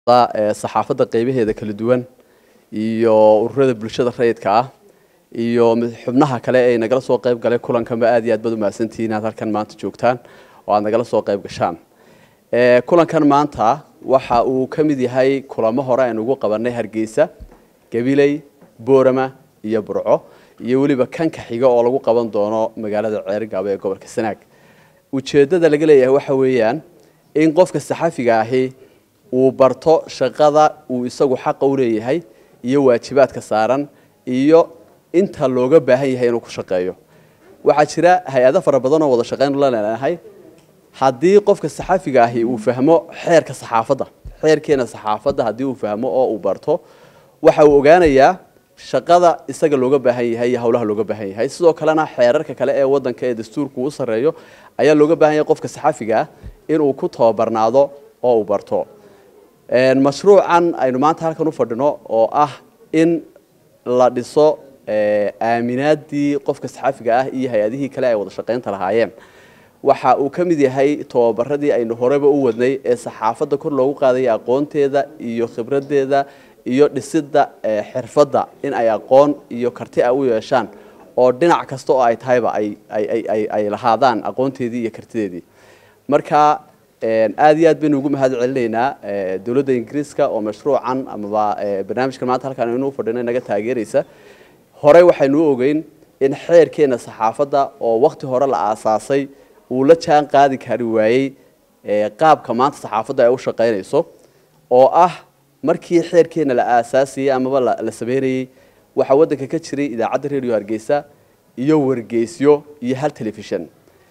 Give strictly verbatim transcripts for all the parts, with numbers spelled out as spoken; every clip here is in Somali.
saxaafadda qaybaheeda kala duwan iyo ururada bulshada rayidka ah iyo xubnaha kale ee nagala soo qayb galay kulankan aad iyo aad bad u mahadsantihiin aad halkan maanta joogtaan oo aad nagala soo qayb gashaan ee kulankan maanta waxa uu ka mid yahay kulamo hore aan ugu qabanay Hargeysa Gabiley Boorama iyo Burco iyo waliba kan ka xiga oo lagu qaban doono magaalada Ceergaabo ee gobolka Sanaag ujeedada laga leeyahay waxa weeyaan in qofka saxafiga ahi uu barto shaqada uu isagu xaq u leeyahay iyo waajibaadka saaran iyo inta looga baahan yahay inuu ku shaqeeyo waxa jira hay'ado fara badan oo wada shaqeyn la leeyahay haddii qofka saxafiga ahi uu fahmo xeerka saxaafadda xeerkeena saxaafadda haddii uu fahmo oo uu barto waxa uu ogaanayaa shaqada isaga looga baahan yahay iyo hawlaha looga baahan yahay sidoo kalena xeerarka kale ee wadanka ee dastuurku u sareeyo ayaa looga baahan yahay qofka saxafiga ah inuu ku tababarnaado oo uu barto een mashruucan aynu maanta halkan u fadhino oo ah in la dhiso ee aaminaadii qofka saxafiga ah iyo hay'adihii kale ay wada shaqeynta lahaayeen waxa uu ka mid yahay tababaradii aynu horeba u wadnay ee saxaafadda kor loogu qaaday aqoonteeda iyo khibradeeda iyo dhisidda xirfadda in ay aqoon iyo karti ay u yeeshaan oo dhinac kasta oo ay tahayba ay ay ay ay lahaadaan aqoonteedii iyo kartideedii marka aad iyo aad baynu ugu mahad celinaynaa dawladda Ingiriiska oo mashruucan ama barnaamijkan maanta halkan aynu u fadhinay naga taageeraysa hore waxaynu ogeyn in xeerkeena saxaafadda oo waqti hore la aasaasay uu la jaan qaadi kari waayay qaabka maanta saxaafadda ay u shaqeynayso oo ah markii xeerkeena la aasaasiyay ama la sameeyay waxa wadanka ka jiray idaacadda radio Hargeysa iyo wargeysyo iyo hal television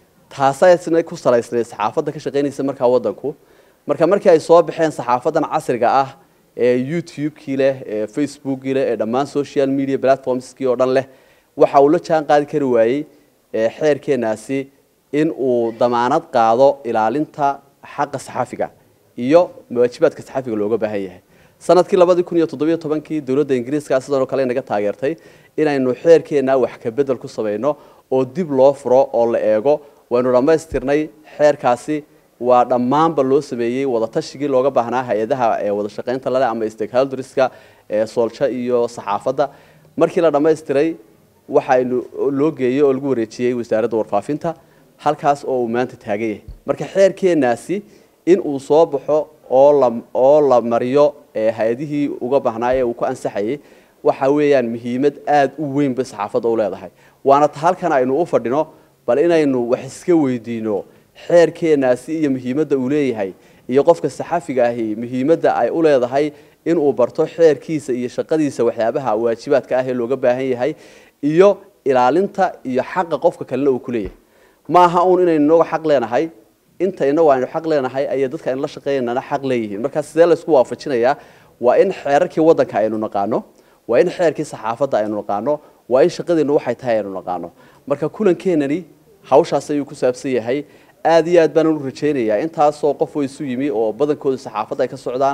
taasayna ku salaysnay saxaafadda ka shaqeynaysa marka wadanku marka markii ay soo baxeen saxaafadan casriga ah ee YouTube-kii leh ee Facebook-kii leh ee dhammaan social media platforms-kii oo dhan leh waxa uu la jaan qaadi kari waayay xeerkeenaasi in uu damaanad qaado ilaalinta xaqqa saxafiga iyo waajibaadka saxafiga looga baahan yahay sanadkii laba kun iyo toddoba iyo toban kii dawladda Ingiriiska sidoo kale naga taageertay inaynu xeerkeena wax ka bedel ku sameeyno oo dib loo furo oo la eego waynu dhamaystirnay xeerkaasi waa dhammaanba loo sameeyay wada tashigii looga baahnaa hay'adaha ee wada shaqeynta lale ama stakeholderska ee soolsha iyo saxaafadda markii la dhamaystiray waxa loo geeyay oo lagu wareejiyay wasaaradda warfaafinta halkaas oo uu maanta taagan yahay marka xeerkeenaasi in uu soo baxo oo la oo la mariyo ee hay'adihii uga baahnaa ee uu ku ansaxayay waxa weeyaan muhiimad aad u weyn ba saxaafadda u leedahay waana halkan aynu u fadhino bal inaynu wax iska weydiino xeerkeenaasi iyo muhiimadda uu leeyahay iyo qofka saxafiga ahi muhiimadda ay u leedahay in uu barto xeerkiisa iyo shaqadiisa waxyaabaha waajibaadka ah ee looga baahan yahay iyo ilaalinta iyo xaqqa qofka kale uu ku leeyahay ma aha uun inaynu nooga xaq leenahay intayna waaynu xaq leenahay ay dadka in la shaqeynana xaq leeyihiin marka sidee la isku waafajinayaa waa in xeerarkii wadanka aynu naqaano waa in xeerkii saxaafadda aynu naqaano waa in shaqadeenu waxay tahay aynu naqaano marka kulankeenani hawshaas ayuu ku saabsan yahay aad iyo aad baan u rajeynayaa intaas oo qof oo isu yimi oo badankooda saxaafadda ay ka socdaan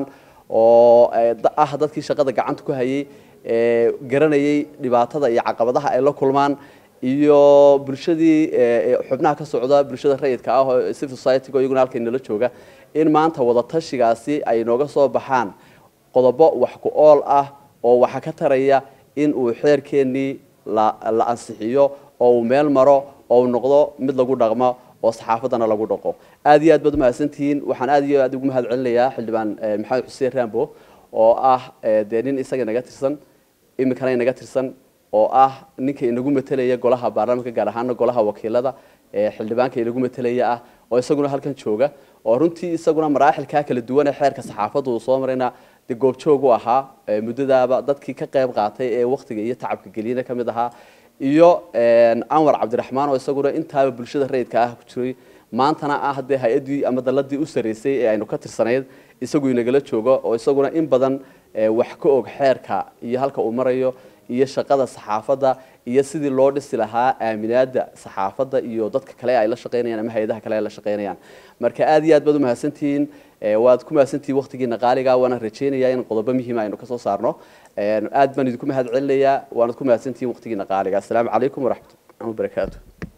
oo ah dadkii shaqada gacanta ku hayay ee garanayay dhibaatada iyo caqabadaha ay la kulmaan iyo bulshadii xubnaha ka socda bulshada rayidka ah oo civil society oo iyaguna halkan nala jooga in maanta wada tashigaasi ay nooga soo baxaan qodobo wax ku ool ah oo waxa ka taraya in uu xeerkeenii la la ansixiyo oo uu meel maro oo uu noqdo mid lagu dhaqmo oo saxaafaddana lagu dhaqo aad iyo aad baad u mahadsantihiin waxaan aad iyo aad ugu mahad celinayaa xildhibaan maxamed xuseen Rambo oo ah deerin isaga naga tirsan imikana naga tirsan oo ah ninka inagu metelaya golaha baarlamaanka gaar ahaan golaha wakiilada ee xildhibaanka inagu metelaya ah oo isaguna halkan jooga oo runtii isaguna maraaxilka kala duwan ee xeerka saxaafaddu uu soo marayna dib goob joog u ahaa muddadaaba dadkii ka qayb qaatay ee waqtiga iyo tacabka geliyana kamid ahaa iyo Anwar Cabdiraxmaan oo isaguna intaaba bulshada rayidka ah ku jiray maantana ah hadii hay'adii ama daladii u sareysay ee aynu ka tirsanayd isagu inagala joogo oo isaguna in badan wax ka og xeerka iyo halka uu marayo iyo shaqada saxaafadda iyo sidii loo dhisi lahaa aaminaadda saxaafadda iyo dadka kale ay la shaqeynayaan ama hay'adaha kale ay la shaqeynayaan marka aad iyo aad baad u mahadsantihiin waad ku mahadsantihiin waqtigiina qaaliga waana rajeynayaa in qodobo muhiim ah aynu ka soo saarno aad baan idinku mahad celinayaa waana ku mahadsantihiin waqtigiina qaaliga assalaamu calaykum waraxmatullaahi wabarakaatuh